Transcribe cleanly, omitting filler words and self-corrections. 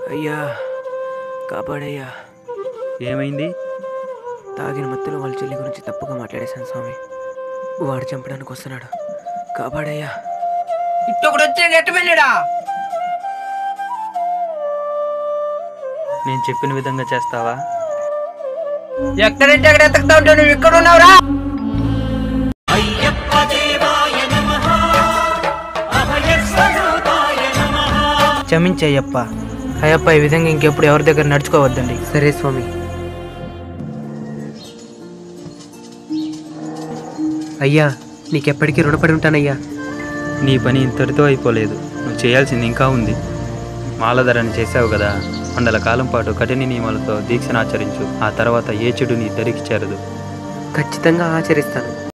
అయ్యా కాపాడయ్యా. ఏమైంది? తాగిన మత్తులో వాళ్ళ చెల్లి గురించి తప్పుగా మాట్లాడేశాను స్వామి. వాడు చంపడానికి వస్తున్నాడు, కాపాడయ్యా. ఇట్టొకడు వచ్చాడు, ఎట్టు వెళ్ళాడా? నేను చెప్పిన విధంగా చేస్తావా? ఎక్కడంటే అక్కడ ఎత్తకుతా ఉంటావు, నువ్వు ఇక్కడ ఉన్నావురా? క్షమించయ్యప్ప. అయ్యప్ప, ఈ విధంగా ఇంకెప్పుడు ఎవరి దగ్గర నడుచుకోవద్దండి. సరే స్వామి. అయ్యా, నీకెప్పటికీ రుణపడి ఉంటానయ్యా. నీ పని ఇంతటితో అయిపోలేదు, నువ్వు చేయాల్సింది ఇంకా ఉంది. మాలధరని చేశావు కదా, మండల కాలం పాటు కఠిన నియమాలతో దీక్షను ఆచరించు. ఆ తర్వాత ఏ చెడు నీ దరికి చేరదు. ఖచ్చితంగా ఆచరిస్తాను.